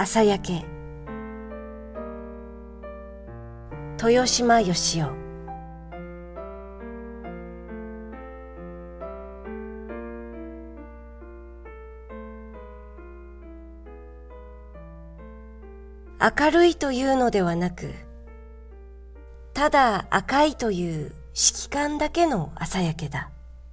朝焼け。豊島義雄。明るいというのではなく、ただ赤いという色感だけの朝焼けだ。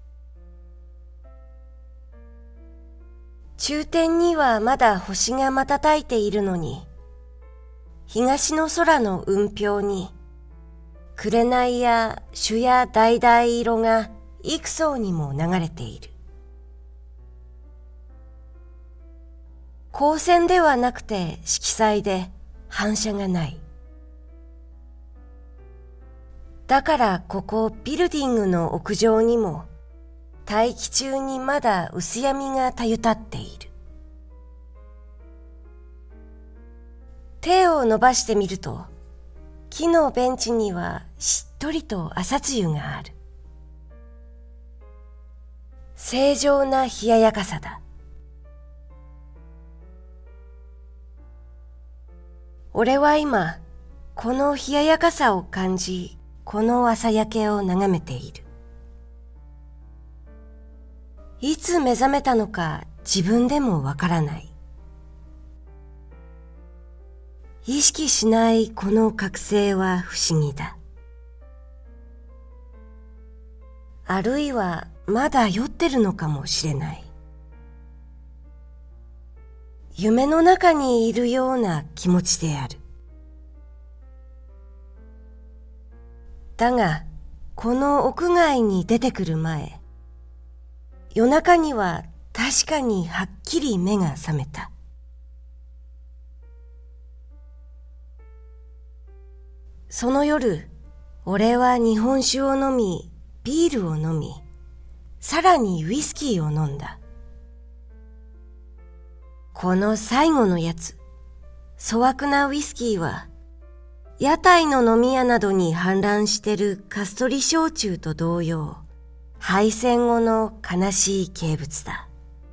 中天にはまだ星が瞬いているのに、東の空の雲氷に、紅や朱や橙色が幾層にも流れている。光線ではなくて色彩で反射がない。だからここビルディングの屋上にも大気中にまだ薄闇がたゆたっている。手を伸ばしてみると、木のベンチにはしっとりと朝露がある。正常な冷ややかさだ。俺は今、この冷ややかさを感じ、この朝焼けを眺めている。いつ目覚めたのか自分でもわからない。意識しないこの覚醒は不思議だ。あるいはまだ酔ってるのかもしれない。夢の中にいるような気持ちである。だが、この屋外に出てくる前、夜中には確かにはっきり目が覚めた。その夜、俺は日本酒を飲み、ビールを飲み、さらにウイスキーを飲んだ。この最後のやつ、粗悪なウイスキーは、屋台の飲み屋などに氾濫してるカストリ焼酎と同様、敗戦後の悲しい景物だ。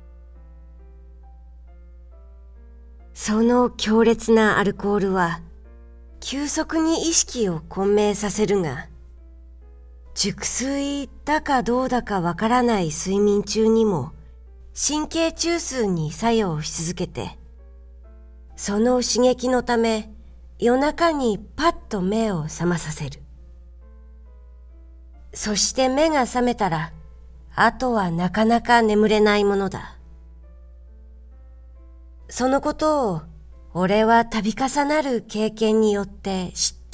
その強烈なアルコールは、急速に意識を混迷させるが、熟睡だかどうだかわからない睡眠中にも、神経中枢に作用し続けて、その刺激のため、夜中にパッと目を覚まさせる。そして目が覚めたら、あとはなかなか眠れないものだ。そのことを俺は度重なる経験によって知った。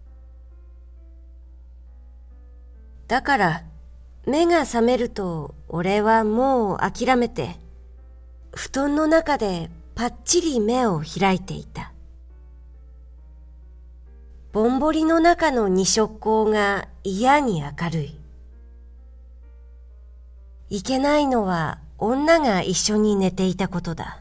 だから目が覚めると俺はもう諦めて、布団の中でパッチリ目を開いていた。ぼんぼりの中の二色光が嫌に明るい。いけないのは女が一緒に寝ていたことだ。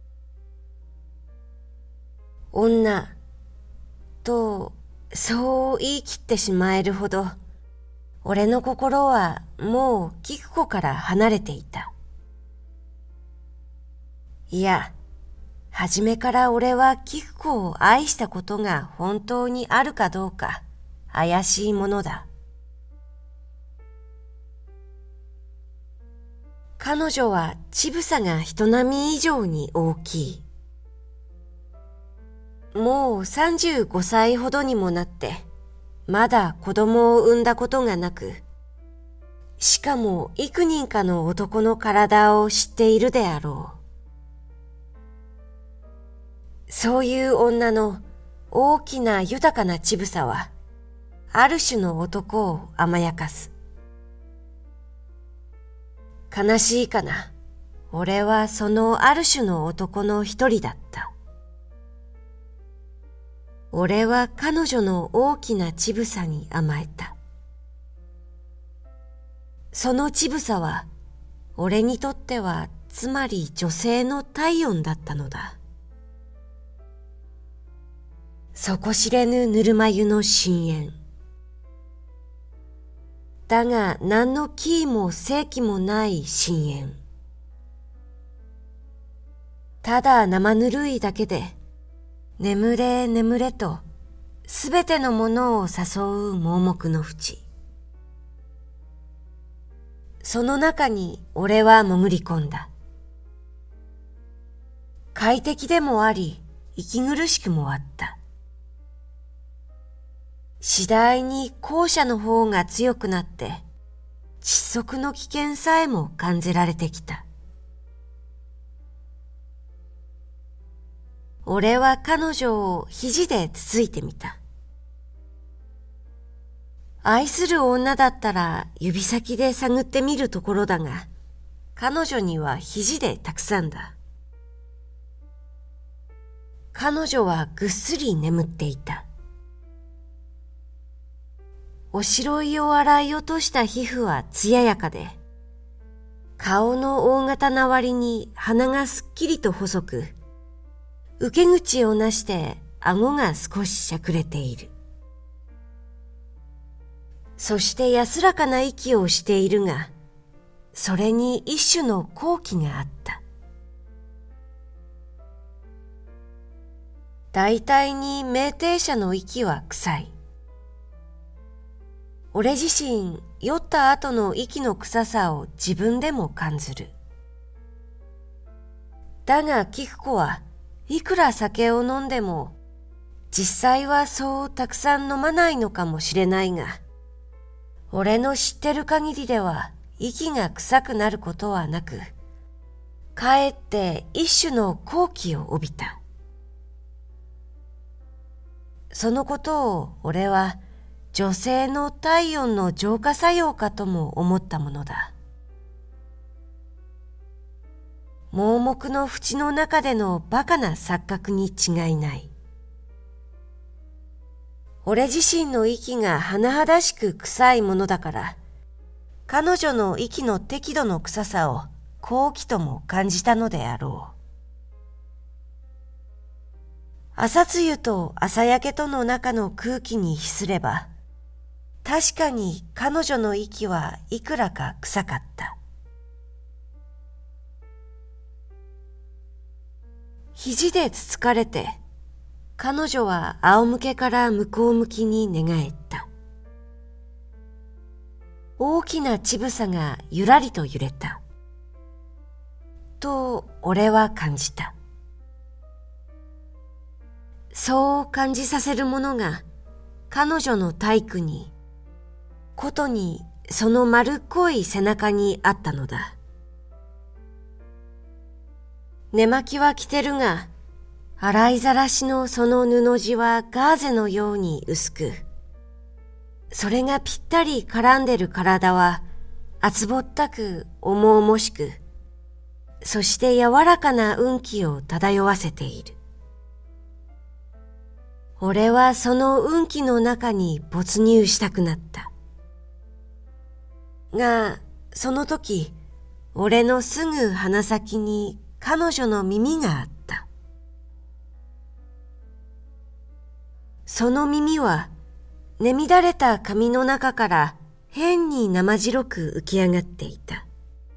女とそう言い切ってしまえるほど、俺の心はもう菊子から離れていた。いや、初めから俺は菊子を愛したことが本当にあるかどうか怪しいものだ。彼女は乳房が人並み以上に大きい。もう35歳ほどにもなって、まだ子供を産んだことがなく、しかも幾人かの男の体を知っているであろう。そういう女の大きな豊かな乳房は、ある種の男を甘やかす。悲しいかな。俺はそのある種の男の一人だった。俺は彼女の大きな乳房に甘えた。その乳房は、俺にとってはつまり女性の体温だったのだ。底知れぬぬるま湯の深淵。だが何の気も正気もない深淵。 ただ生ぬるいだけで、眠れ眠れとすべてのものを誘う盲目の淵。その中に俺は潜り込んだ。快適でもあり、息苦しくもあった。次第に後者の方が強くなって、窒息の危険さえも感じられてきた。俺は彼女を肘でつついてみた。愛する女だったら指先で探ってみるところだが、彼女には肘でたくさんだ。彼女はぐっすり眠っていた。おしろいを洗い落とした皮膚は艶やかで、顔の大型な割に鼻がすっきりと細く、受け口をなして顎が少ししゃくれている。そして安らかな息をしているが、それに一種の好奇があった。大体に酩酊者の息は臭い。俺自身、酔った後の息の臭さを自分でも感ずる。だが菊子はいくら酒を飲んでも、実際はそうたくさん飲まないのかもしれないが、俺の知ってる限りでは息が臭くなることはなく、かえって一種の好奇を帯びた。そのことを俺は女性の体温の浄化作用かとも思ったものだ。盲目の淵の中でのバカな錯覚に違いない。俺自身の息が甚だしく臭いものだから、彼女の息の適度の臭さを好奇とも感じたのであろう。朝露と朝焼けとの中の空気に比すれば、確かに彼女の息はいくらか臭かった。肘でつつかれて、彼女は仰向けから向こう向きに寝返った。大きな乳房がゆらりと揺れた。と俺は感じた。そう感じさせるものが彼女の体躯に、ことにその丸っこい背中にあったのだ。寝巻きは着てるが、洗いざらしのその布地はガーゼのように薄く、それがぴったり絡んでる体は厚ぼったく重々しく、そして柔らかな運気を漂わせている。俺はその運気の中に没入したくなった。が、その時、俺のすぐ鼻先に彼女の耳があった。その耳は、寝乱れた髪の中から変に生白く浮き上がっていた。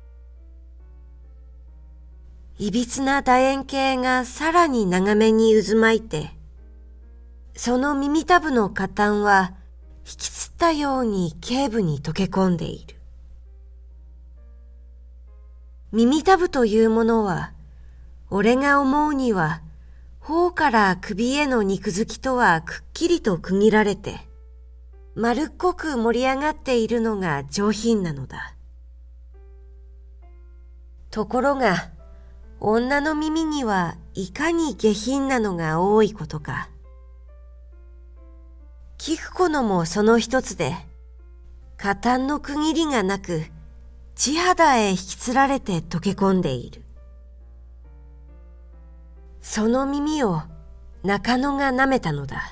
いびつな楕円形がさらに長めに渦巻いて、その耳たぶの下端は引きつったように頸部に溶け込んでいる。耳たぶというものは、俺が思うには、頬から首への肉付きとはくっきりと区切られて、丸っこく盛り上がっているのが上品なのだ。ところが、女の耳にはいかに下品なのが多いことか。菊子のもその一つで、下端の区切りがなく、地肌へ引きつられて溶け込んでいる。その耳を中野が舐めたのだ。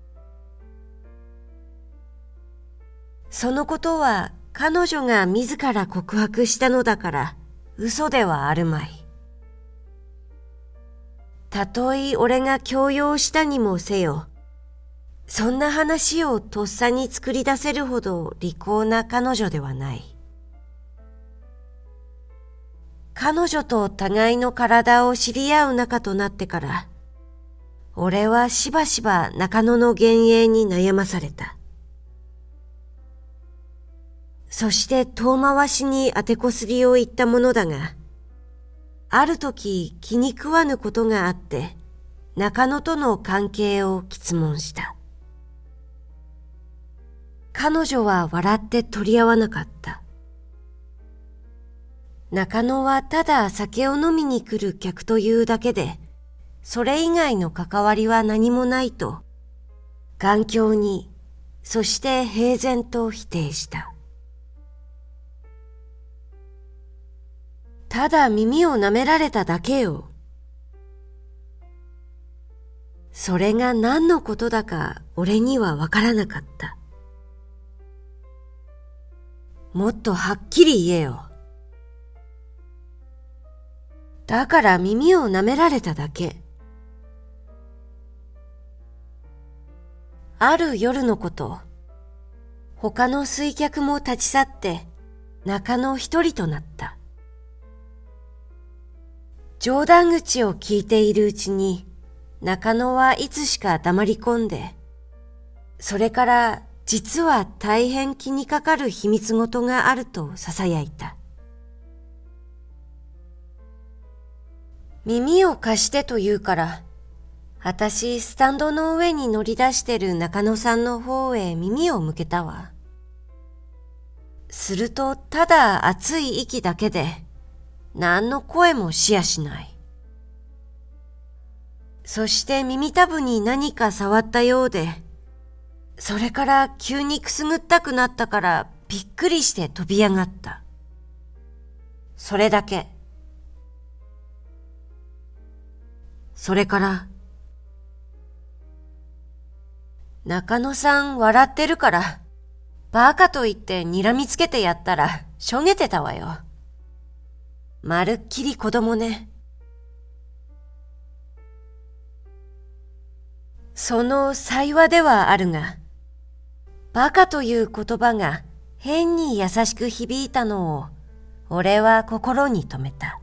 そのことは彼女が自ら告白したのだから嘘ではあるまい。たとえ俺が強要したにもせよ、そんな話をとっさに作り出せるほど利口な彼女ではない。 彼女と互いの体を知り合う仲となってから、俺はしばしば中野の幻影に悩まされた。そして遠回しに当てこすりを言ったものだが、ある時気に食わぬことがあって、中野との関係を詰問した。彼女は笑って取り合わなかった。中野はただ酒を飲みに来る客というだけで、それ以外の関わりは何もないと、頑強に、そして平然と否定した。ただ耳を舐められただけよ。それが何のことだか俺にはわからなかった。もっとはっきり言えよ。だから耳を舐められただけ。ある夜のこと、他の水客も立ち去って中野一人となった。冗談口を聞いているうちに中野はいつしか黙り込んで、それから実は大変気にかかる秘密事があると囁いた。耳を貸してと言うから、あたしスタンドの上に乗り出してる中野さんの方へ耳を向けたわ。するとただ熱い息だけで、何の声もしやしない。そして耳たぶに何か触ったようで、それから急にくすぐったくなったからびっくりして飛び上がった。それだけ。それから、中野さん笑ってるから、バカと言って睨みつけてやったらしょげてたわよ。まるっきり子供ね。その才話ではあるが、バカという言葉が変に優しく響いたのを俺は心に留めた。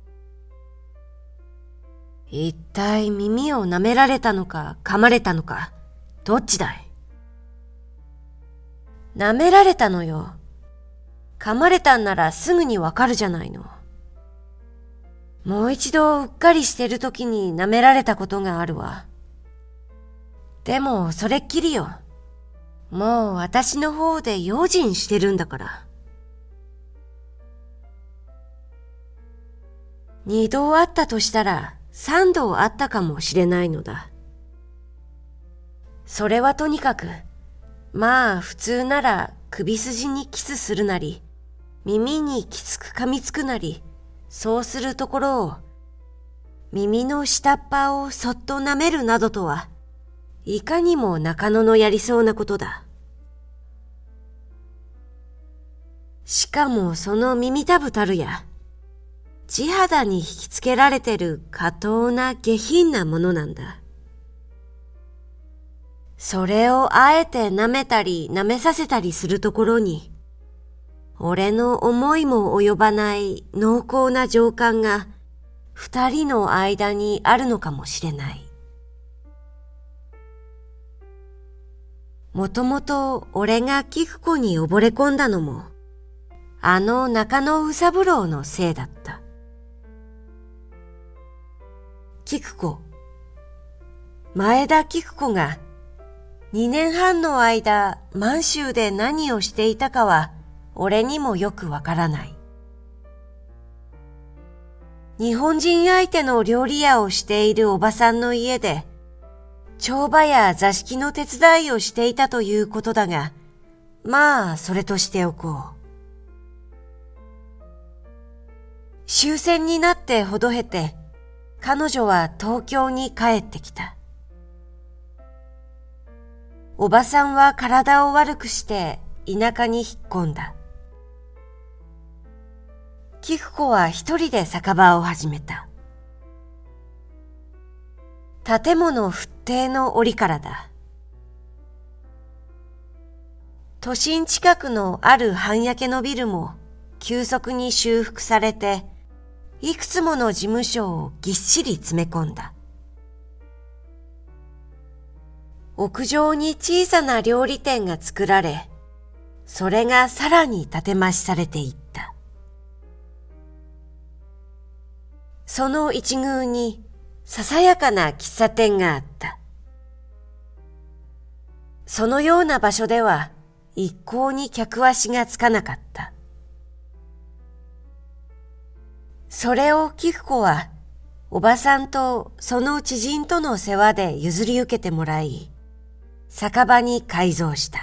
一体耳を舐められたのか噛まれたのか、どっちだい？舐められたのよ。噛まれたんならすぐにわかるじゃないの。もう一度うっかりしてる時に舐められたことがあるわ。でもそれっきりよ。もう私の方で用心してるんだから。二度あったとしたら三度あったかもしれないのだ。それはとにかく、まあ普通なら首筋にキスするなり、耳にきつく噛みつくなり、そうするところを、耳の下っ端をそっと舐めるなどとは、いかにも中野のやりそうなことだ。しかもその耳たぶたるや、地肌に引きつけられてる下等な下品なものなんだ。それをあえて舐めたり舐めさせたりするところに、俺の思いも及ばない濃厚な情感が二人の間にあるのかもしれない。もともと俺が菊子に溺れ込んだのも、あの中野宇三郎のせいだった。菊子、前田菊子が2年半の間満州で何をしていたかは俺にもよくわからない。日本人相手の料理屋をしているおばさんの家で帳場や座敷の手伝いをしていたということだが、まあそれとしておこう。終戦になってほどへて彼女は東京に帰ってきた。おばさんは体を悪くして田舎に引っ込んだ。菊子は一人で酒場を始めた。建物不定の折からだ。都心近くのある半焼けのビルも急速に修復されて、 いくつもの事務所をぎっしり詰め込んだ。屋上に小さな料理店が作られ、それがさらに建て増しされていった。その一宮にささやかな喫茶店があった。そのような場所では一向に客足がつかなかった。それを貴子はおばさんとその知人との世話で譲り受けてもらい、酒場に改造した。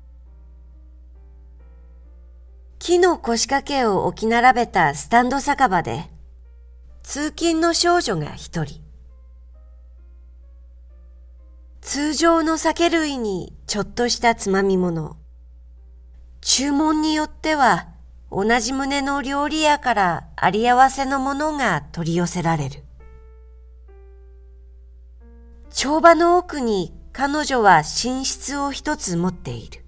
木の腰掛けを置き並べたスタンド酒場で、通勤の少女が一人。通常の酒類にちょっとしたつまみ物。注文によっては同じ旨の料理屋からあり合わせのものが取り寄せられる。帳場の奥に彼女は寝室を一つ持っている。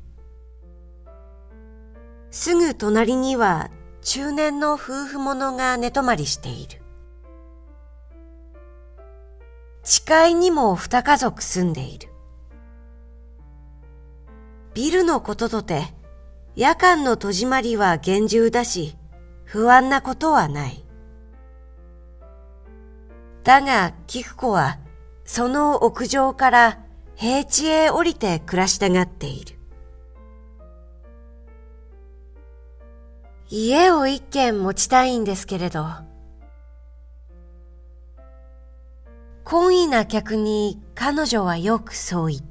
すぐ隣には中年の夫婦者が寝泊まりしている。地階にも二家族住んでいる。ビルのこととて、夜間の戸締まりは厳重だし、不安なことはない。だが、菊子は、その屋上から平地へ降りて暮らしたがっている。家を一軒持ちたいんですけれど、懇意な客に彼女はよくそう言った。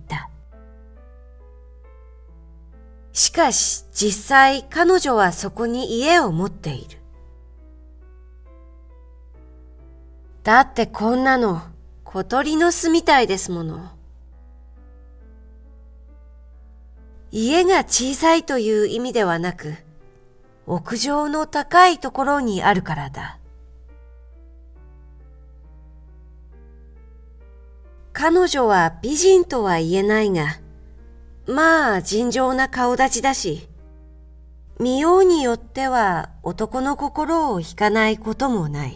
しかし実際彼女はそこに家を持っている。だってこんなの小鳥の巣みたいですもの。家が小さいという意味ではなく、屋上の高いところにあるからだ。彼女は美人とは言えないが、まあ尋常な顔立ちだし、見ようによっては男の心を引かないこともない。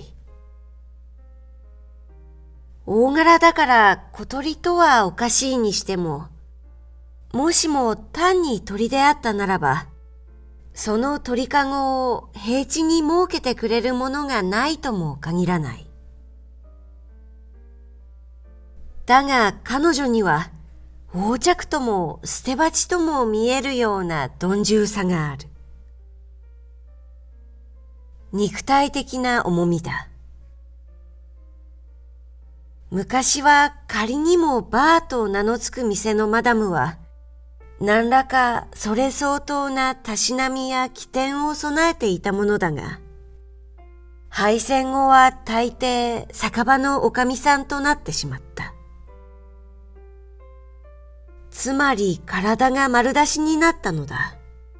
大柄だから小鳥とはおかしいにしても、もしも単に鳥であったならば、その鳥かごを平地に設けてくれるものがないとも限らない。だが彼女には横着とも捨て鉢とも見えるような鈍重さがある。肉体的な重みだ。昔は仮にもバーと名の付く店のマダムは、何らかそれ相当なたしなみや起点を備えていたものだが、敗戦後は大抵酒場のおかみさんとなってしまった。つまり体が丸出しになったのだ。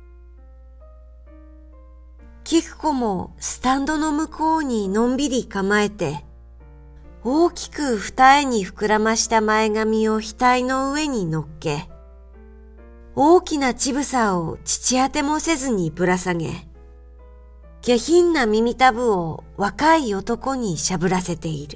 菊子もスタンドの向こうにのんびり構えて、大きく二重に膨らました前髪を額の上に乗っけ、大きな乳房を乳当てもせずにぶら下げ、下品な耳たぶを若い男にしゃぶらせている。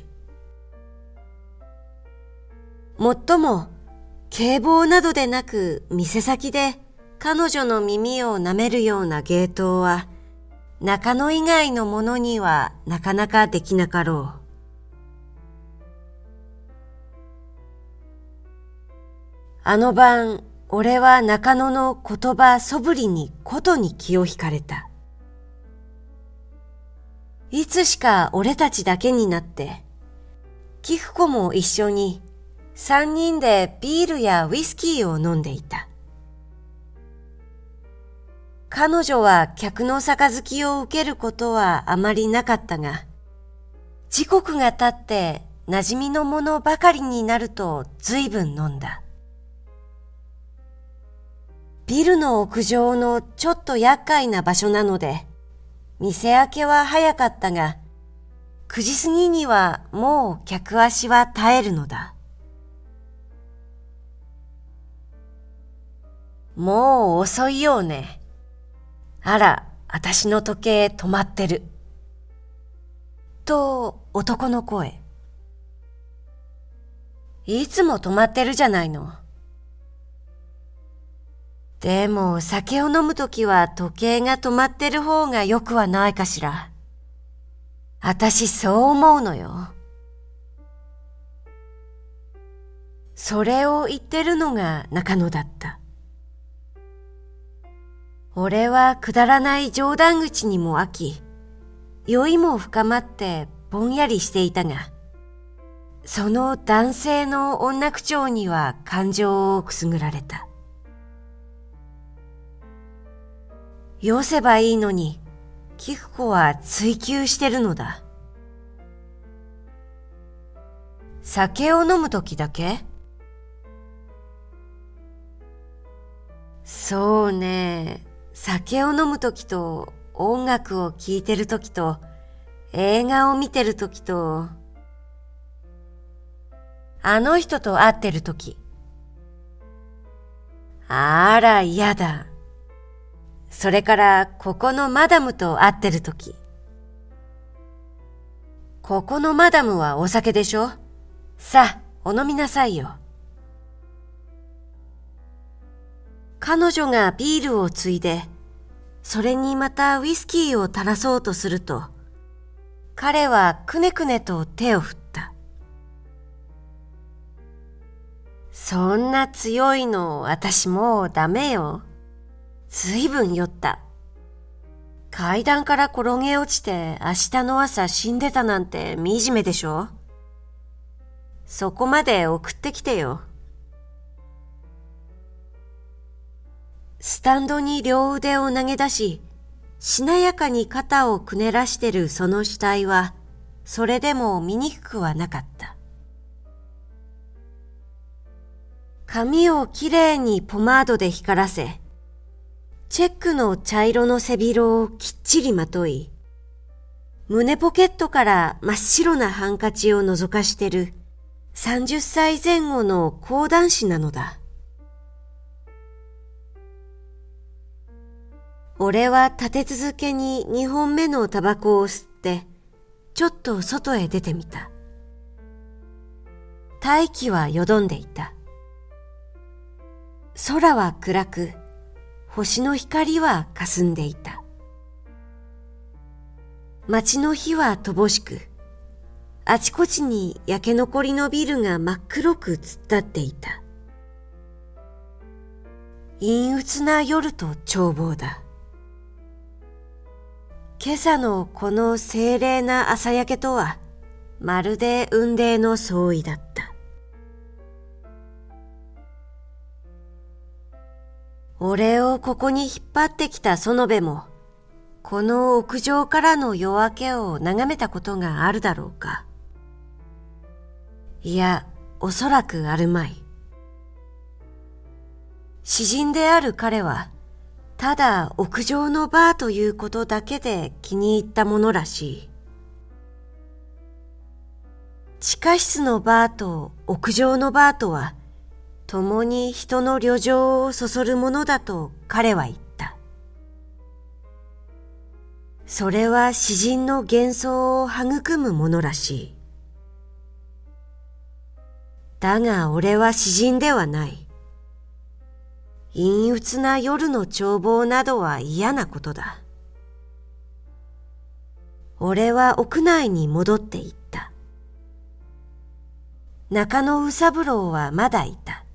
もっとも、警棒などでなく店先で彼女の耳を舐めるような芸当は中野以外のものにはなかなかできなかろう。あの晩、俺は中野の言葉そぶりにことに気を引かれた。いつしか俺たちだけになって、菊子も一緒に三人でビールやウイスキーを飲んでいた。彼女は客の杯を受けることはあまりなかったが、時刻が経って馴染みのものばかりになると随分飲んだ。ビルの屋上のちょっと厄介な場所なので、店開けは早かったが、9時過ぎにはもう客足は絶えるのだ。もう遅いようね。あら、あたしの時計止まってる。 と男の声。いつも止まってるじゃないの。でも酒を飲むときは時計が止まってる方がよくはないかしら。あたしそう思うのよ。それを言ってるのが中野だった。俺はくだらない冗談口にも飽き、酔いも深まってぼんやりしていたが、その男性の女口調には感情をくすぐられた。よせばいいのに、菊子は追求してるのだ。酒を飲むときだけ？そうね。酒を飲むときと、音楽を聴いてるときと、映画を見てるときと、あの人と会ってるとき。あら、嫌だ。それから、ここのマダムと会ってるとき。ここのマダムはお酒でしょ？さあ、お飲みなさいよ。彼女がビールをついで、それにまたウイスキーを垂らそうとすると、彼はくねくねと手を振った。そんな強いの私もうダメよ。ずいぶん酔った。階段から転げ落ちて明日の朝死んでたなんて惨めでしょ？そこまで送ってきてよ。スタンドに両腕を投げ出し、しなやかに肩をくねらしてるその死体は、それでも醜くはなかった。髪をきれいにポマードで光らせ、チェックの茶色の背広をきっちりまとい、胸ポケットから真っ白なハンカチを覗かしてる30歳前後の講談師なのだ。俺は立て続けに2本目のタバコを吸って、ちょっと外へ出てみた。大気はよどんでいた。空は暗く、星の光は霞んでいた。街の火は乏しく、あちこちに焼け残りのビルが真っ黒く突っ立っていた。陰鬱な夜と眺望だ。今朝のこの清麗な朝焼けとは、まるで雲泥の相違だった。俺をここに引っ張ってきた園部も、この屋上からの夜明けを眺めたことがあるだろうか。いや、おそらくあるまい。詩人である彼は、ただ屋上のバーということだけで気に入ったものらしい。地下室のバーと屋上のバーとは、共に人の旅情をそそるものだと彼は言った。それは詩人の幻想を育むものらしい。だが俺は詩人ではない。陰鬱な夜の眺望などは嫌なことだ。俺は屋内に戻っていった。中野宇三郎はまだいた。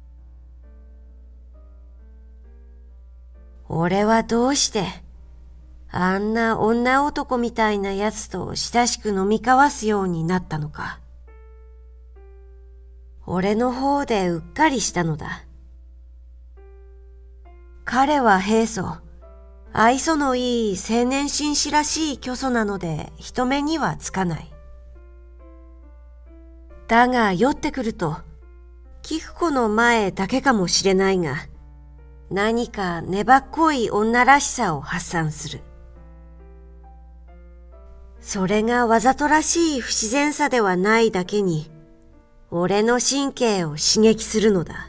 俺はどうして、あんな女男みたいなやつと親しく飲み交わすようになったのか。俺の方でうっかりしたのだ。彼は平素、愛想のいい青年紳士らしい巨祖なので人目にはつかない。だが酔ってくると、菊子の前だけかもしれないが、何か粘っこい女らしさを発散する。それがわざとらしい不自然さではないだけに、俺の神経を刺激するのだ。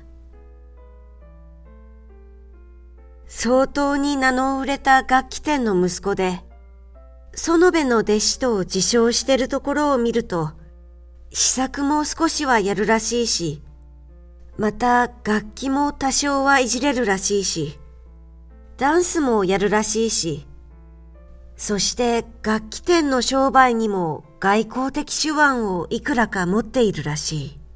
相当に名の売れた楽器店の息子で、 園部の弟子と自称してるところを見ると、詩作も少しはやるらしいし、また楽器も多少はいじれるらしいし、ダンスもやるらしいし、そして楽器店の商売にも外交的手腕をいくらか持っているらしい。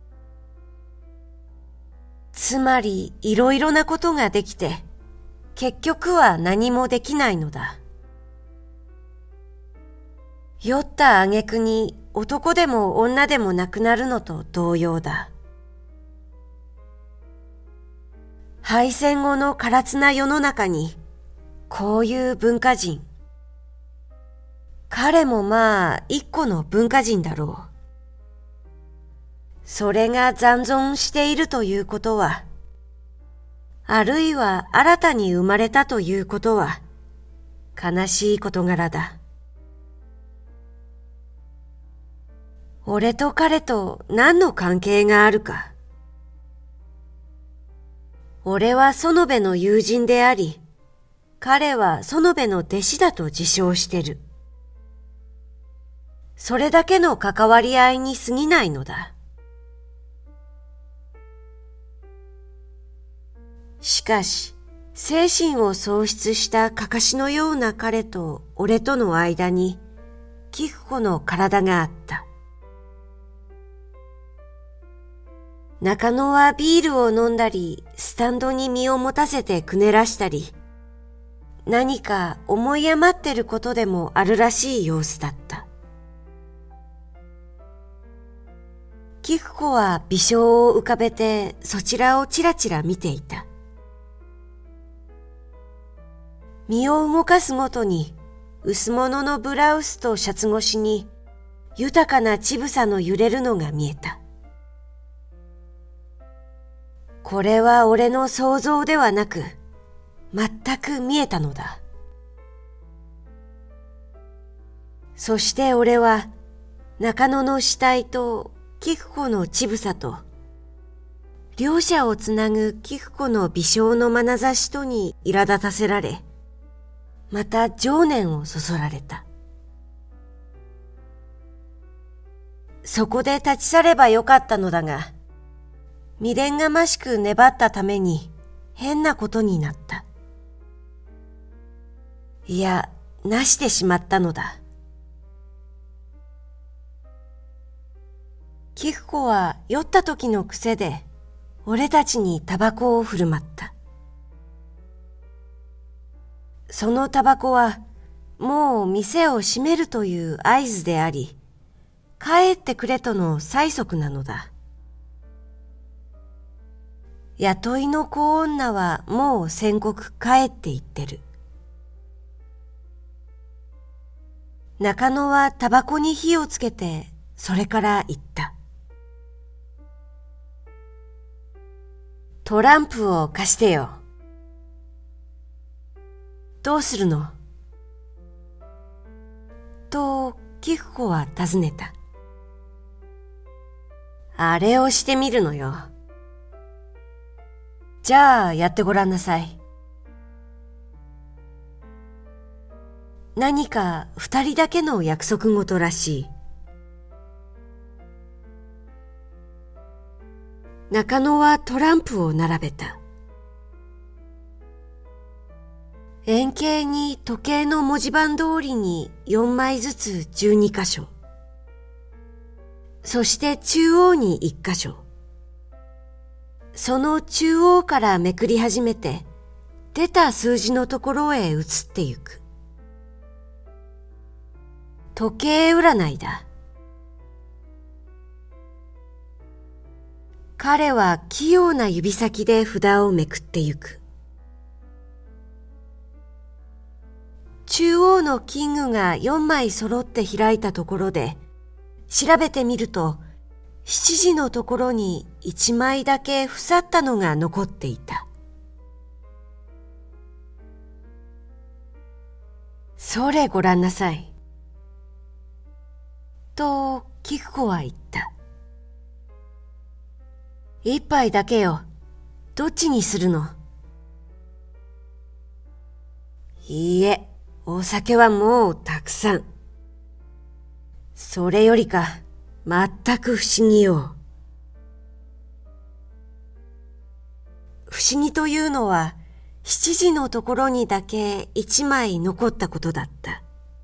つまりいろいろなことができて、結局は何もできないのだ。酔った挙句に男でも女でもなくなるのと同様だ。敗戦後の唐津な世の中に、こういう文化人。彼もまあ一個の文化人だろう。それが残存しているということは、あるいは新たに生まれたということは、悲しい事柄だ。俺と彼と何の関係があるか。俺は園部の友人であり、彼は園部の弟子だと自称してる。それだけの関わり合いに過ぎないのだ。しかし、精神を喪失したかかしのような彼と俺との間に、貴子の体があった。中野はビールを飲んだり、スタンドに身を持たせてくねらしたり、何か思い余ってることでもあるらしい様子だった。貴子は微笑を浮かべてそちらをちらちら見ていた。身を動かすごとに、薄物のブラウスとシャツ越しに、豊かな乳房の揺れるのが見えた。これは俺の想像ではなく、全く見えたのだ。そして俺は、中野の死体と貴子の乳房と、両者をつなぐ貴子の微笑の眼差しとに苛立たせられ、また情念をそそられた。そこで立ち去ればよかったのだが、未練がましく粘ったために変なことになった。いや、なしてしまったのだ。貴子は酔った時の癖で、俺たちにタバコを振る舞った。そのタバコは、もう店を閉めるという合図であり、帰ってくれとの催促なのだ。雇いの子女はもう宣告帰って行ってる。中野はタバコに火をつけて、それから言った。トランプを貸してよ。どうするの？と、貴子は尋ねた。あれをしてみるのよ。じゃあやってごらんなさい。何か二人だけの約束事らしい。中野はトランプを並べた。円形に時計の文字盤通りに4枚ずつ12箇所。そして中央に1箇所。その中央からめくり始めて、出た数字のところへ移ってゆく。時計占いだ。彼は器用な指先で札をめくってゆく。中央のキングが4枚揃って開いたところで、調べてみると、7時のところに1枚だけ腐ったのが残っていた。それごらんなさい。と、貴子は言った。一杯だけよ。どっちにするの？いいえ、 お酒はもうたくさん。それよりか、全く不思議よ。不思議というのは、7時のところにだけ1枚残ったことだった。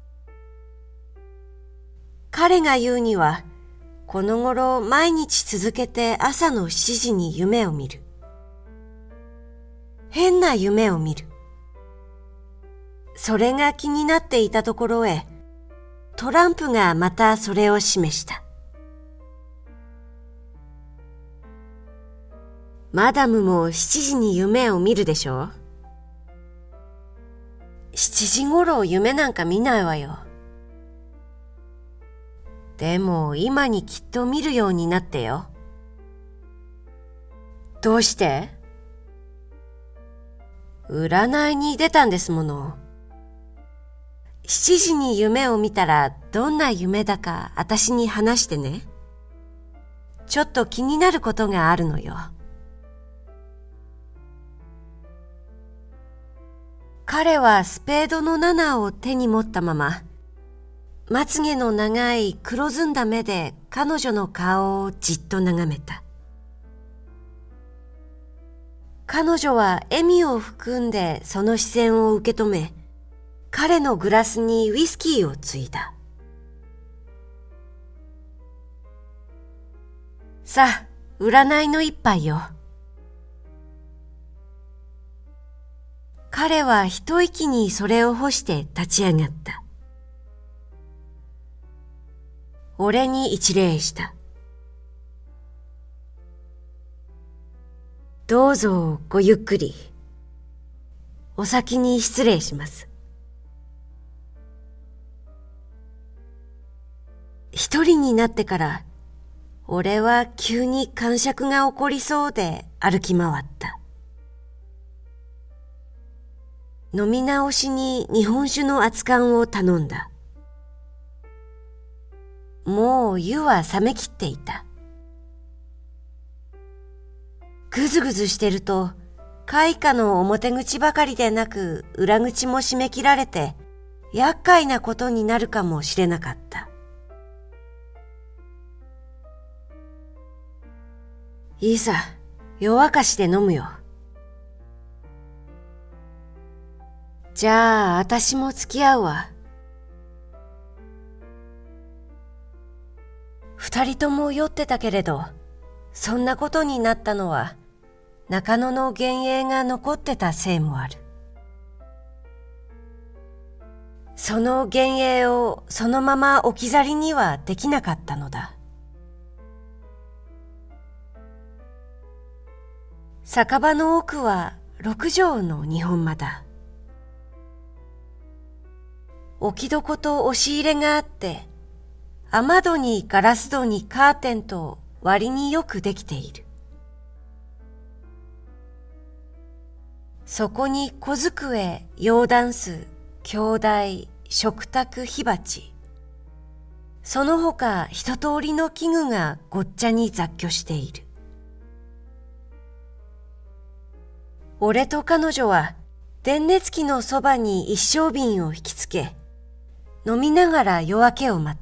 彼が言うには、この頃毎日続けて朝の7時に夢を見る。変な夢を見る。それが気になっていたところへ、トランプがまたそれを示した。マダムも7時に夢を見るでしょ？ 7 時頃夢なんか見ないわよ。でも今にきっと見るようになってよ。どうして？占いに出たんですもの。7時に夢を見たらどんな夢だか私に話してね。ちょっと気になることがあるのよ。彼はスペードの7を手に持ったまま、まつげの長い黒ずんだ目で彼女の顔をじっと眺めた。彼女は笑みを含んでその視線を受け止め、彼のグラスにウイスキーをついだ。さあ、占いの一杯よ。彼は一息にそれを干して立ち上がった。俺に一礼した。どうぞごゆっくり。お先に失礼します。一人になってから、俺は急に癇癪が起こりそうで歩き回った。飲み直しに日本酒の熱燗を頼んだ。もう湯は冷めきっていた。ぐずぐずしてると、開花の表口ばかりでなく裏口も締め切られて、厄介なことになるかもしれなかった。いいさ、夜明かしで飲むよ。じゃあ、私も付き合うわ。二人とも酔ってたけれど、そんなことになったのは、中野の幻影が残ってたせいもある。その幻影をそのまま置き去りにはできなかったのだ。酒場の奥は6畳の日本間だ。置き床と押し入れがあって、雨戸にガラス戸にカーテンと割によくできている。そこに小机、洋ダンス、鏡台、食卓、火鉢。その他一通りの器具がごっちゃに雑居している。俺と彼女は電熱器のそばに一升瓶を引きつけ、飲みながら夜明けを待った。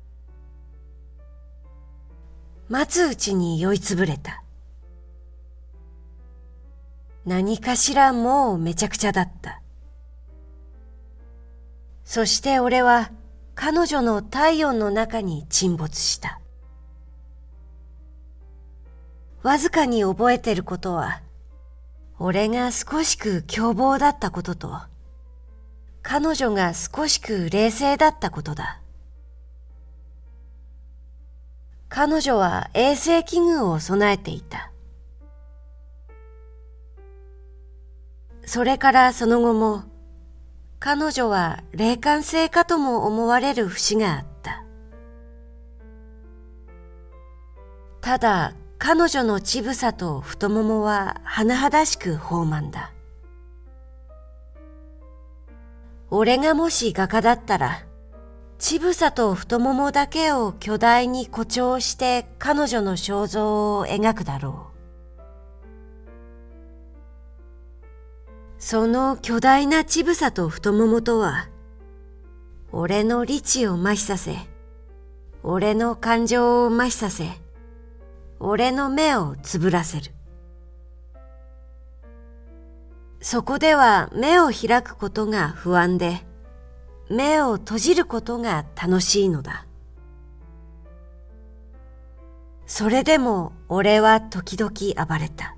待つうちに酔いつぶれた。何かしらもうめちゃくちゃだった。そして俺は彼女の体温の中に沈没した。わずかに覚えてることは、俺が少しく凶暴だったことと、彼女が少しく冷静だったことだ。彼女は衛生器具を備えていた。それからその後も、彼女は霊感性かとも思われる節があった。ただ、彼女の乳房と太ももは甚だしく豊満だ。俺がもし画家だったら、乳房と太ももだけを巨大に誇張して彼女の肖像を描くだろう。 その巨大な乳房と太ももとは、俺の理智を麻痺させ、俺の感情を麻痺させ、俺の目をつぶらせる。そこでは目を開くことが不安で、目を閉じることが楽しいのだ。それでも俺は時々暴れた。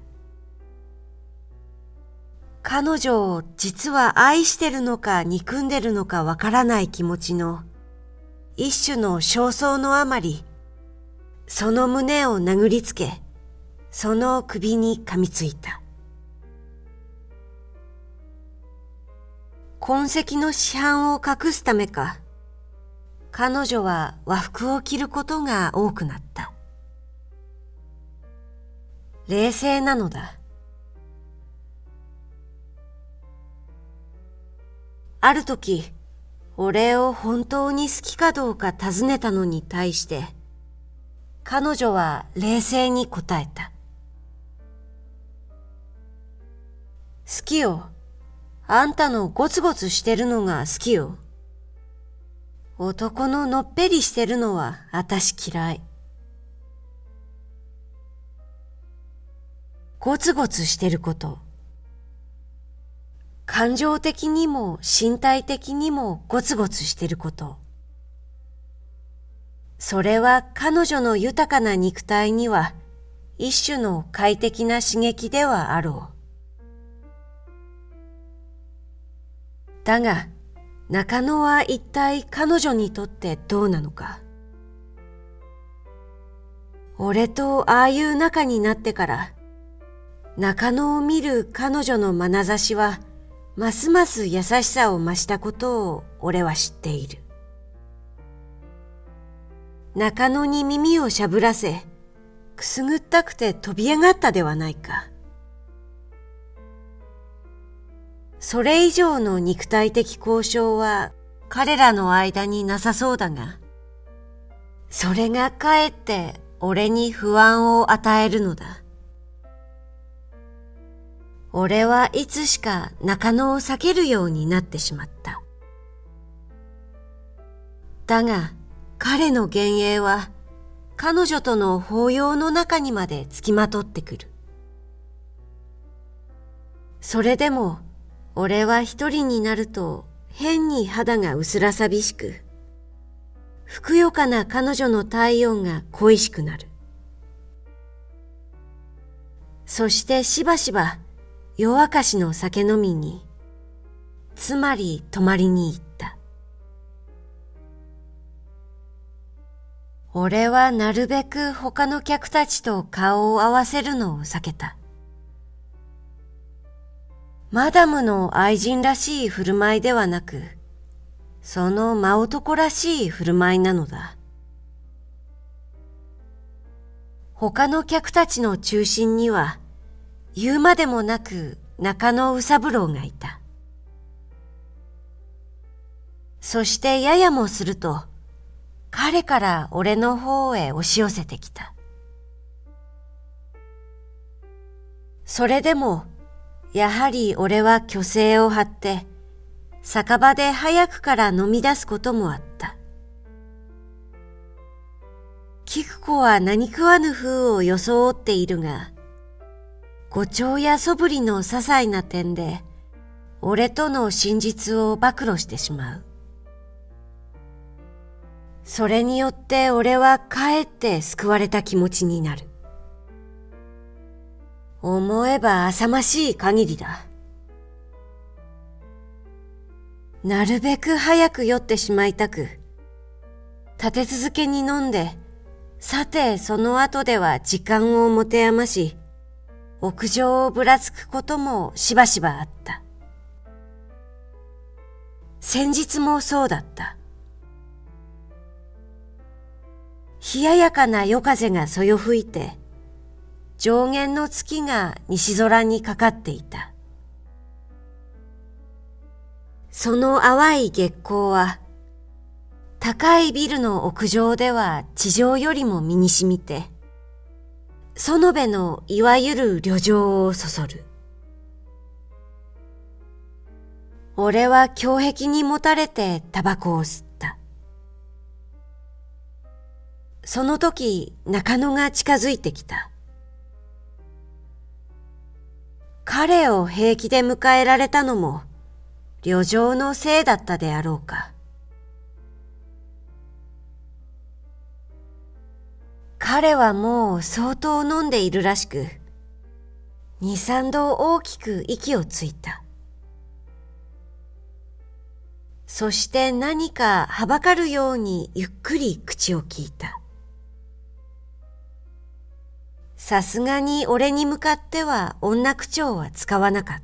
彼女を実は愛してるのか憎んでるのかわからない気持ちの一種の焦燥のあまり、その胸を殴りつけ、その首に噛みついた。痕跡の死斑を隠すためか、彼女は和服を着ることが多くなった。冷静なのだ。ある時、俺を本当に好きかどうか尋ねたのに対して、彼女は冷静に答えた。好きよ。あんたのゴツゴツしてるのが好きよ。男ののっぺりしてるのはあたし嫌い。ゴツゴツしてること。感情的にも身体的にもゴツゴツしてること。それは彼女の豊かな肉体には一種の快適な刺激ではあろう。だが、中野は一体彼女にとってどうなのか。俺とああいう仲になってから、中野を見る彼女の眼差しは、ますます優しさを増したことを俺は知っている。中野に耳をしゃぶらせ、くすぐったくて飛び上がったではないか。それ以上の肉体的交渉は彼らの間になさそうだが、それがかえって俺に不安を与えるのだ。俺はいつしか中野を避けるようになってしまった。だが彼の幻影は彼女との抱擁の中にまでつきまとってくる。それでも俺は一人になると変に肌が薄ら寂しく、ふくよかな彼女の体温が恋しくなる。そしてしばしば夜明かしの酒飲みに、つまり泊まりに行った。俺はなるべく他の客たちと顔を合わせるのを避けた。マダムの愛人らしい振る舞いではなく、その真男らしい振る舞いなのだ。他の客たちの中心には、言うまでもなく中野宇三郎がいた。そしてややもすると、彼から俺の方へ押し寄せてきた。それでも、やはり俺は虚勢を張って、酒場で早くから飲み出すこともあった。菊子は何食わぬ風を装っているが、誤調やそぶりの些細な点で、俺との真実を暴露してしまう。それによって俺はかえって救われた気持ちになる。思えば浅ましい限りだ。なるべく早く酔ってしまいたく、立て続けに飲んで、さてその後では時間を持て余し、屋上をぶらつくこともしばしばあった。先日もそうだった。冷ややかな夜風がそよ吹いて、上弦の月が西空にかかっていた。その淡い月光は、高いビルの屋上では地上よりも身に染みて、園部のいわゆる旅情をそそる。 俺は胸壁にもたれてタバコを吸った。その時、中野が近づいてきた。彼を平気で迎えられたのも、旅情のせいだったであろうか。彼はもう相当飲んでいるらしく、二三度大きく息をついた。そして何かはばかるようにゆっくり口を聞いた。さすがに俺に向かっては女口調は使わなかった。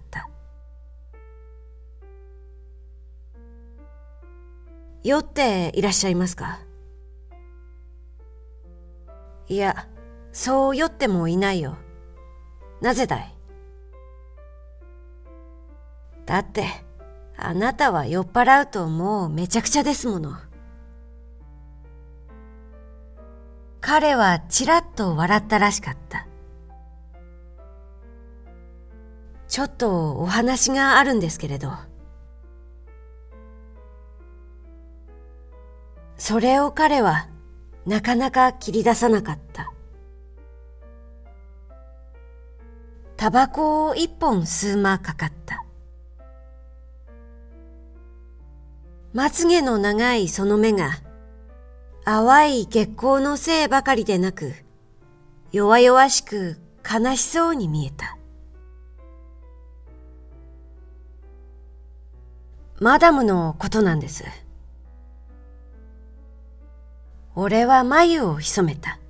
酔っていらっしゃいますか？いや、そう酔ってもいないよ。なぜだい？だって、あなたは酔っ払うともうめちゃくちゃですもの。彼はちらっと笑ったらしかった。ちょっとお話があるんですけれど。それを彼はなかなか切り出さなかった。タバコを一本吸う間かかった。まつげの長いその目が、淡い月光のせいばかりでなく、弱々しく悲しそうに見えた。マダムのことなんです。俺は眉を潜めた。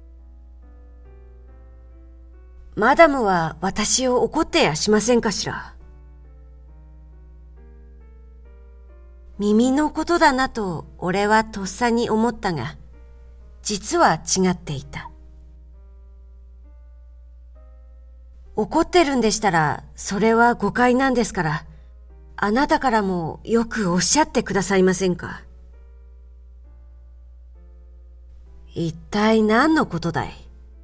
マダムは私を怒ってやしませんかしら。耳のことだなと俺はとっさに思ったが、実は違っていた。怒ってるんでしたら、それは誤解なんですから、あなたからもよくおっしゃってくださいませんか。一体何のことだい？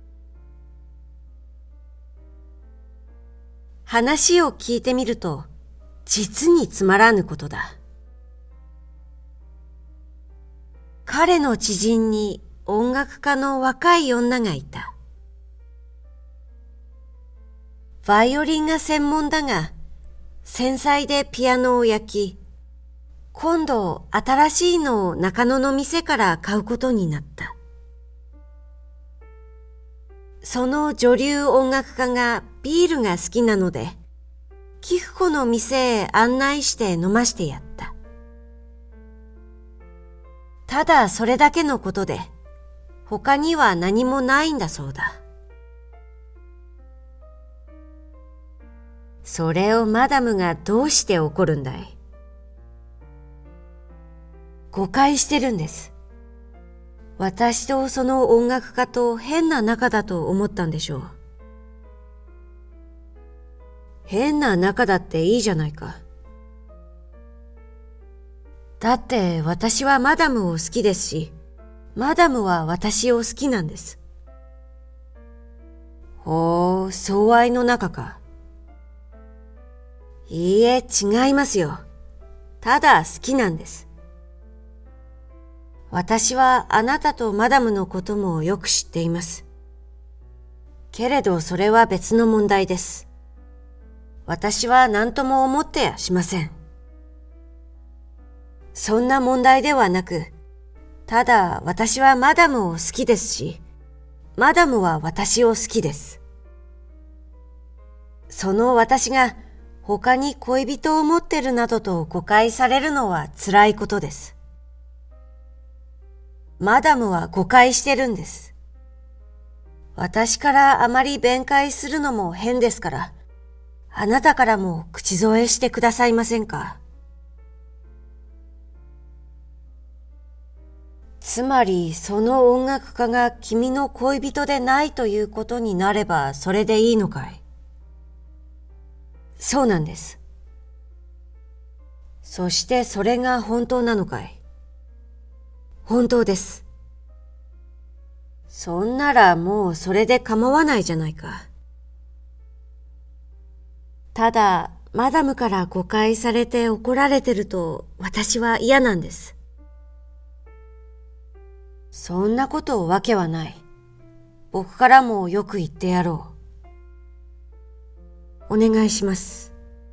話を聞いてみると、実につまらぬことだ。彼の知人に音楽家の若い女がいた。バイオリンが専門だが、繊細でピアノを焼き、今度新しいのを中野の店から買うことになった。その女流音楽家がビールが好きなので、貴婦子の店へ案内して飲ましてやった。ただそれだけのことで、他には何もないんだそうだ。それをマダムがどうして怒るんだい？誤解してるんです。私とその音楽家と変な仲だと思ったんでしょう。変な仲だっていいじゃないか。だって私はマダムを好きですし、マダムは私を好きなんです。ほう、相愛の仲か。いいえ、違いますよ。ただ好きなんです。私はあなたとマダムのこともよく知っています。けれどそれは別の問題です。私は何とも思ってやしません。そんな問題ではなく、ただ私はマダムを好きですし、マダムは私を好きです。その私が他に恋人を持ってるなどと誤解されるのは辛いことです。マダムは誤解してるんです。私からあまり弁解するのも変ですから、あなたからも口添えしてくださいませんか。つまりその音楽家が君の恋人でないということになればそれでいいのかい？そうなんです。そしてそれが本当なのかい？本当です。そんならもうそれで構わないじゃないか。ただマダムから誤解されて怒られてると私は嫌なんです。そんなことわけはない。僕からもよく言ってやろう。お願いします。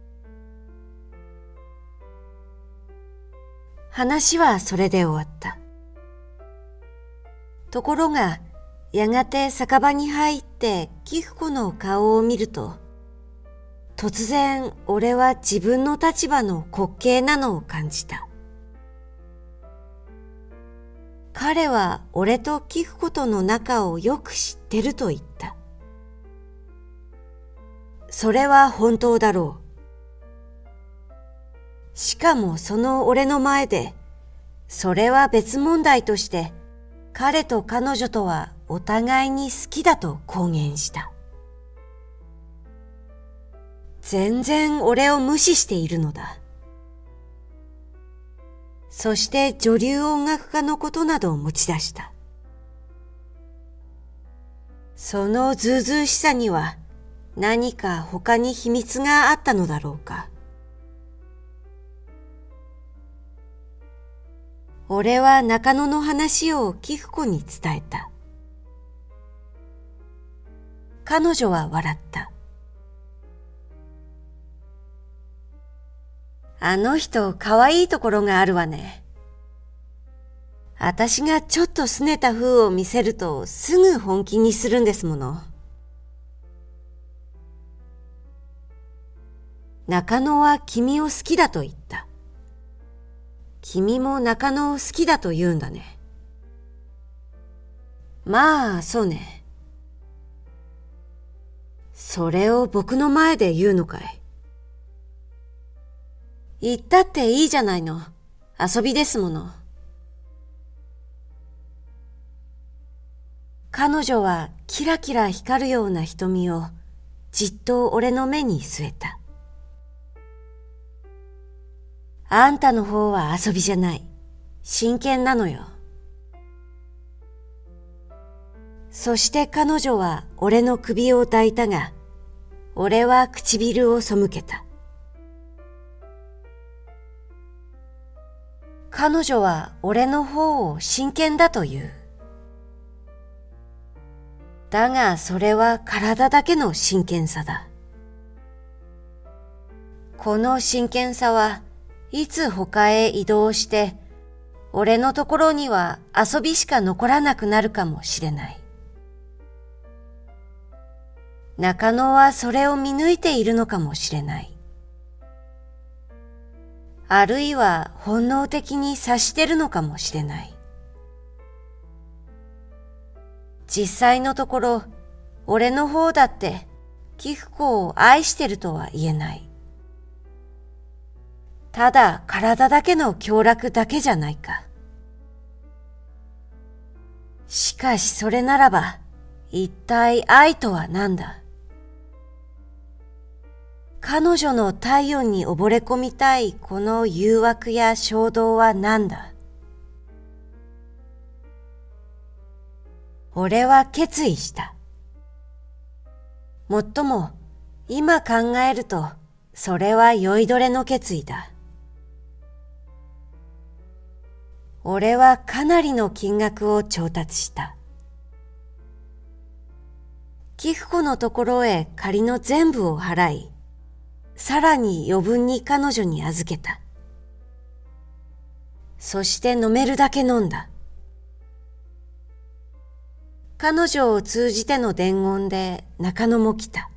話はそれで終わった。ところが、やがて酒場に入って貴婦子の顔を見ると、突然俺は自分の立場の滑稽なのを感じた。彼は俺と貴婦子との仲をよく知ってると言った。それは本当だろう。しかもその俺の前で、それは別問題として、彼と彼女とはお互いに好きだと公言した。全然俺を無視しているのだ。そして女流音楽家のことなどを持ち出した。そのずうずうしさには何か他に秘密があったのだろうか。俺は中野の話を貴婦子に伝えた。彼女は笑った。あの人可愛いところがあるわね。あたしがちょっと拗ねた風を見せるとすぐ本気にするんですもの。中野は君を好きだと言った。君も中野を好きだと言うんだね。まあ、そうね。それを僕の前で言うのかい。言ったっていいじゃないの。遊びですもの。彼女はキラキラ光るような瞳をじっと俺の目に据えた。あんたの方は遊びじゃない。真剣なのよ。そして彼女は俺の首を抱いたが、俺は唇を背けた。彼女は俺の方を真剣だと言う。だがそれは体だけの真剣さだ。この真剣さはいつ他へ移動して、俺のところには遊びしか残らなくなるかもしれない。中野はそれを見抜いているのかもしれない。あるいは本能的に察してるのかもしれない。実際のところ、俺の方だって貴婦子を愛してるとは言えない。ただ体だけの享楽だけじゃないか。しかしそれならば、一体愛とは何だ。彼女の体温に溺れ込みたいこの誘惑や衝動は何だ。俺は決意した。もっとも今考えるとそれは酔いどれの決意だ。俺はかなりの金額を調達した。貴婦子のところへ借りの全部を払い、さらに余分に彼女に預けた。そして飲めるだけ飲んだ。彼女を通じての伝言で中野も来た。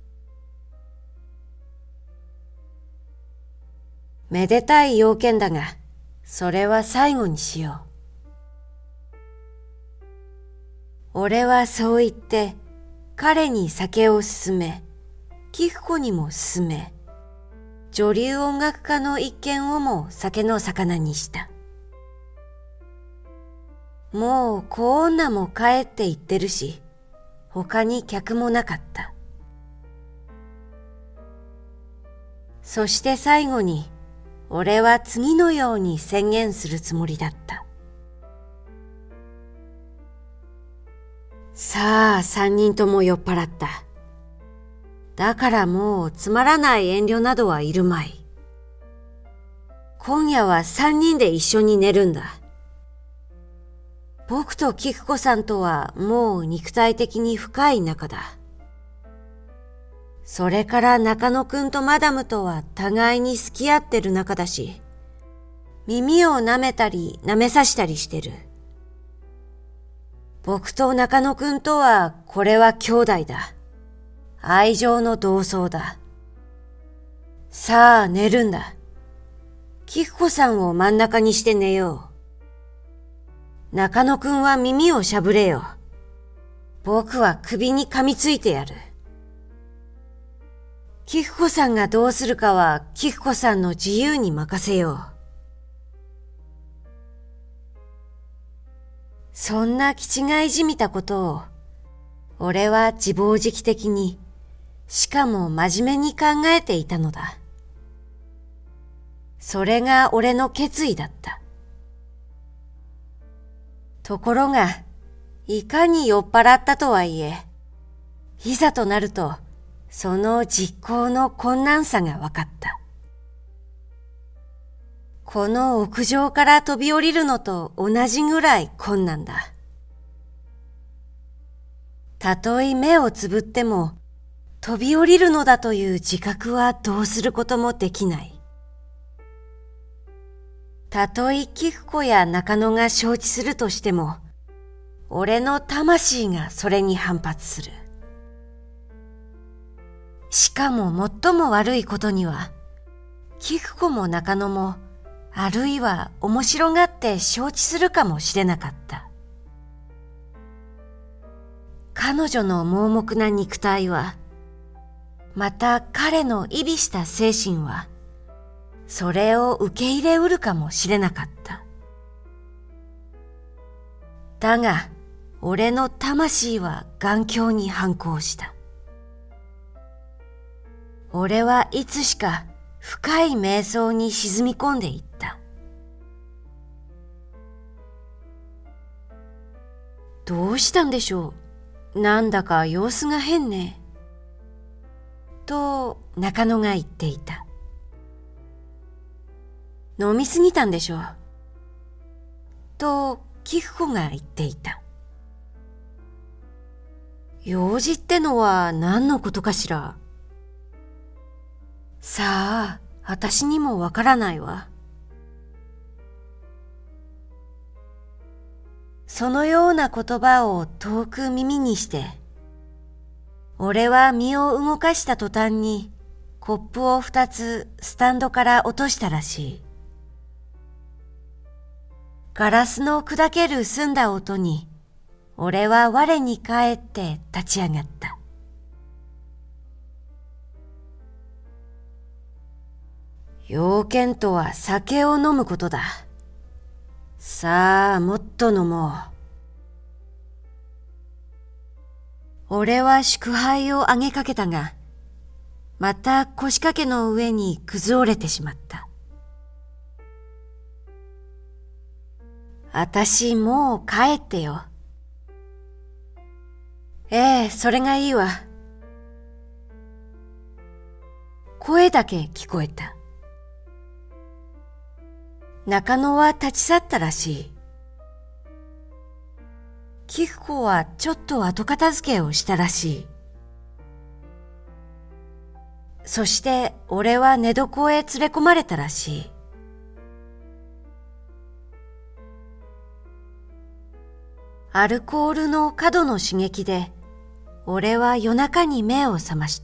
めでたい要件だが、それは最後にしよう。俺はそう言って、彼に酒を勧め、貴婦子にも勧め、女流音楽家の一件をも酒の魚にした。もう小女も帰って行ってるし、他に客もなかった。そして最後に、俺は次のように宣言するつもりだった。さあ、3人とも酔っ払った。 だからもうつまらない遠慮などはいるまい。今夜は3人で一緒に寝るんだ。僕と菊子さんとはもう肉体的に深い仲だ。それから中野くんとマダムとは互いに好き合ってる仲だし、耳を舐めたり舐めさしたりしてる。僕と中野くんとはこれは兄弟だ。愛情の同窓だ。さあ寝るんだ。菊子さんを真ん中にして寝よう。中野くんは耳をしゃぶれよ。僕は首に噛みついてやる。菊子さんがどうするかは菊子さんの自由に任せよう。そんな気違いじみたことを、俺は自暴自棄的に、しかも真面目に考えていたのだ。それが俺の決意だった。ところが、いかに酔っ払ったとはいえ、いざとなると、その実行の困難さが分かった。この屋上から飛び降りるのと同じぐらい困難だ。たとえ目をつぶっても、飛び降りるのだという自覚はどうすることもできない。たとえ菊子や中野が承知するとしても、俺の魂がそれに反発する。しかも最も悪いことには、菊子も中野も、あるいは面白がって承知するかもしれなかった。彼女の盲目な肉体は、また彼の卑びした精神は、それを受け入れうるかもしれなかった。だが、俺の魂は頑強に反抗した。俺はいつしか深い瞑想に沈み込んでいった。どうしたんでしょう。なんだか様子が変ね。と中野が言っていた。飲みすぎたんでしょう。と菊子が言っていた。用事ってのは何のことかしら。さあ、私にもわからないわ。そのような言葉を遠く耳にして、俺は身を動かした途端にコップを2つスタンドから落としたらしい。ガラスの砕ける澄んだ音に、俺は我に返って立ち上がった。要件とは酒を飲むことだ。さあ、もっと飲もう。俺は祝杯をあげかけたが、また腰掛けの上に崩れてしまった。あたしもう帰ってよ。ええ、それがいいわ。声だけ聞こえた。中野は立ち去ったらしい。菊子はちょっと後片付けをしたらしい。そして俺は寝床へ連れ込まれたらしい。アルコールの過度の刺激で、俺は夜中に目を覚ました。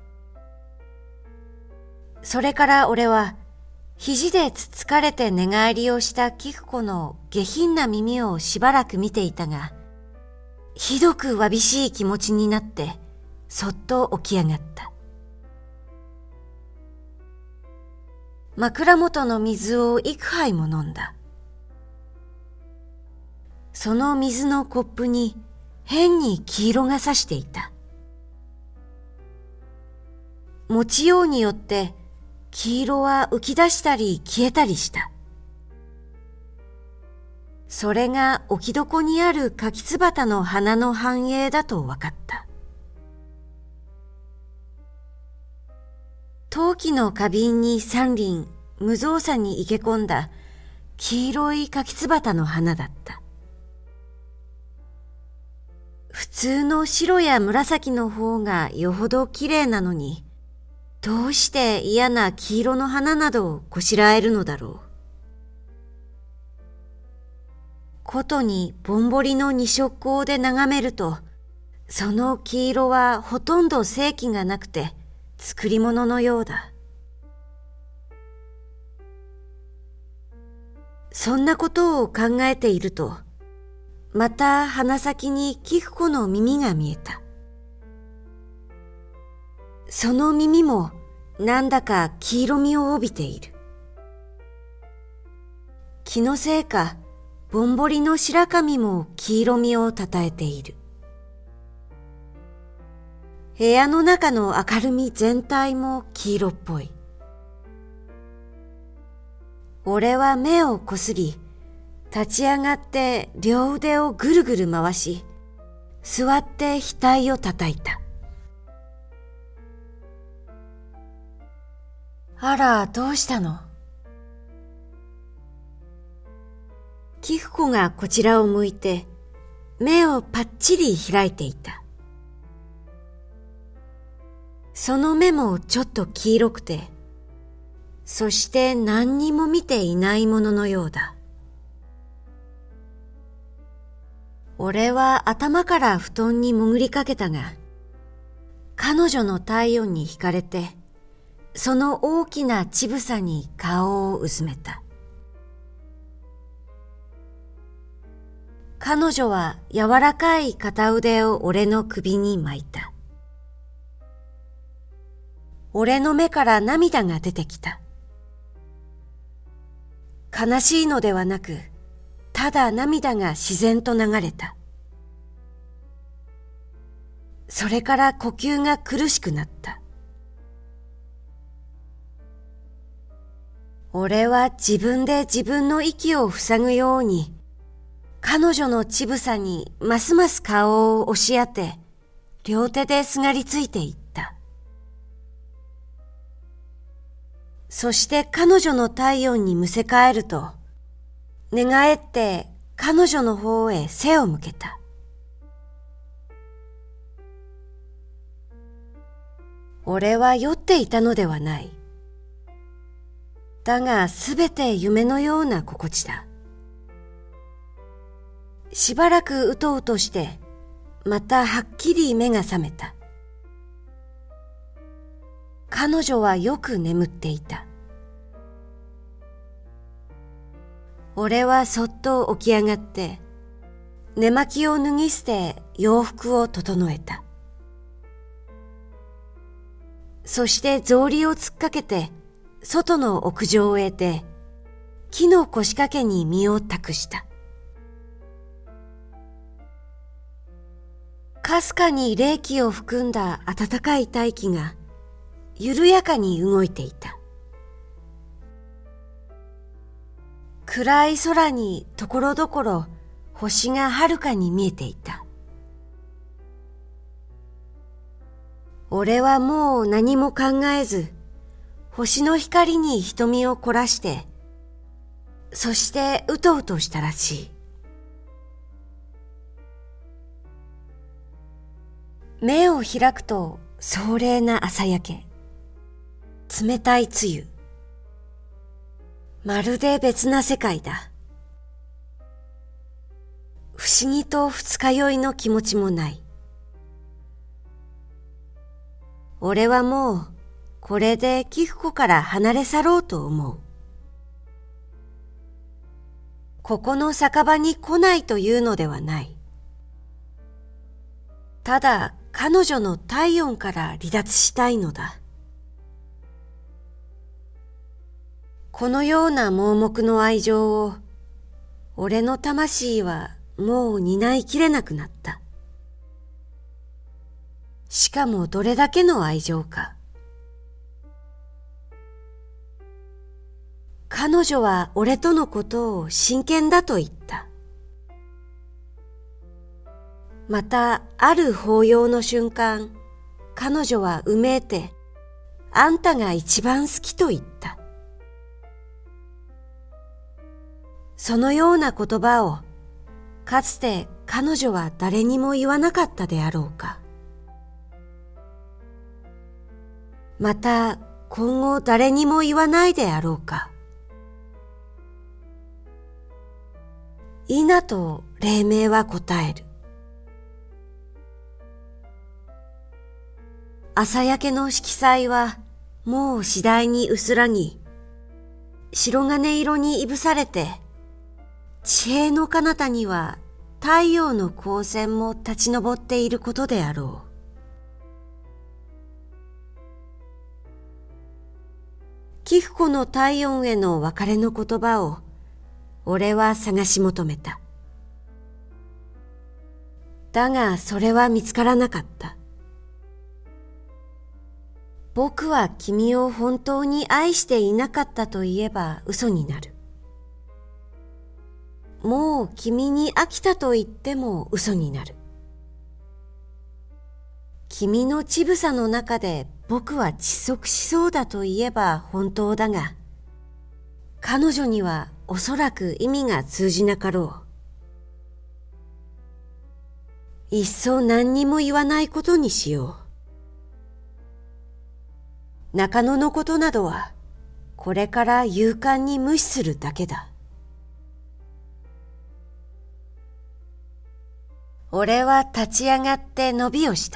それから俺は、肘でつつかれて寝返りをした菊子の下品な耳をしばらく見ていたが、ひどくわびしい気持ちになって、そっと起き上がった。枕元の水を幾杯も飲んだ。その水のコップに変に黄色がさしていた。持ちようによって黄色は浮き出したり消えたりした。それが置き床にある柿椿の花の繁栄だと分かった。 陶器の花瓶に三輪無造作に生け込んだ黄色い柿つばたの花だった。普通の白や紫の方がよほど綺麗なのに、どうして嫌な黄色の花などをこしらえるのだろう。ことにぼんぼりの二色光で眺めると、その黄色はほとんど生気がなくて作り物のようだ。そんなことを考えていると、また鼻先に貴子の耳が見えた。その耳もなんだか黄色みを帯びている。気のせいか、ぼんぼりの白髪も黄色みをたたえている。部屋の中の明るみ全体も黄色っぽい。俺は目をこすり、立ち上がって両腕をぐるぐる回し、座って額を叩いた。あら、どうしたの？貴子がこちらを向いて、目をパッチリ開いていた。その目もちょっと黄色くて、そして何にも見ていないもののようだ。俺は頭から布団に潜りかけたが、彼女の体温に惹かれて、その大きな乳房に顔をうずめた。彼女は柔らかい片腕を俺の首に巻いた。俺の目から涙が出てきた。悲しいのではなく、ただ涙が自然と流れた。それから呼吸が苦しくなった。俺は自分で自分の息を塞ぐように、彼女の乳房にますます顔を押し当て、両手ですがりついていった。そして彼女の体温にむせ返ると、寝返って彼女の方へ背を向けた。俺は酔っていたのではない。だがすべて夢のような心地だ。しばらくうとうとして、またはっきり目が覚めた。彼女はよく眠っていた。俺はそっと起き上がって、寝巻きを脱ぎ捨て洋服を整えた。そして草履を突っかけて、外の屋上へ出、木の腰掛けに身を託した。かすかに冷気を含んだ暖かい大気が緩やかに動いていた。暗い空にところどころ星がはるかに見えていた。俺はもう何も考えず、星の光に瞳を凝らして、そしてうとうとしたらしい。目を開くと壮麗な朝焼け、冷たい梅雨。まるで別な世界だ。不思議と二日酔いの気持ちもない。俺はもうこれで貴子から離れ去ろうと思う。ここの酒場に来ないというのではない。ただ彼女の体温から離脱したいのだ。このような盲目の愛情を、俺の魂はもう担いきれなくなった。しかもどれだけの愛情か。彼女は俺とのことを真剣だと言った。またある法要の瞬間、彼女はうめいて、 あんたが一番好きと言った。そのような言葉をかつて彼女は誰にも言わなかったであろうか。また今後誰にも言わないであろうか。いなと黎明は答える。朝焼けの色彩はもう次第に薄らぎ、白金色にいぶされて、地平の彼方には太陽の光線も立ち上っていることであろう。貴婦子の体温への別れの言葉を俺は探し求めた。だがそれは見つからなかった。僕は君を本当に愛していなかったと言えば嘘になる。もう君に飽きたと言っても嘘になる。君の乳房の中で僕は窒息しそうだと言えば本当だが、彼女にはおそらく意味が通じなかろう。いっそ何にも言わないことにしよう。中野のことなどはこれから勇敢に無視するだけだ。俺は立ち上がって伸びをした。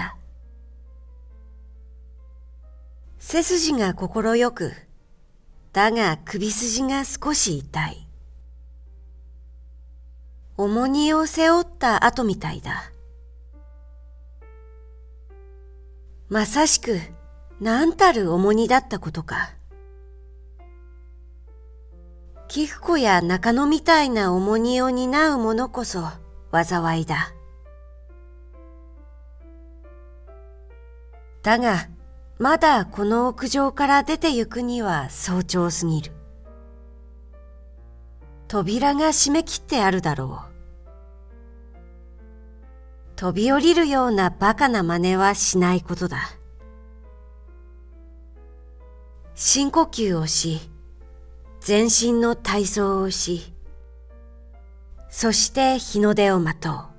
背筋が心よく、だが首筋が少し痛い。重荷を背負った後みたいだ。まさしく何たる重荷だったことか。貴婦子や中野みたいな重荷を担う者こそ災いだ。だが、まだこの屋上から出て行くには早朝すぎる。扉が閉め切ってあるだろう。飛び降りるようなバカな真似はしないことだ。深呼吸をし、全身の体操をし、そして日の出を待とう。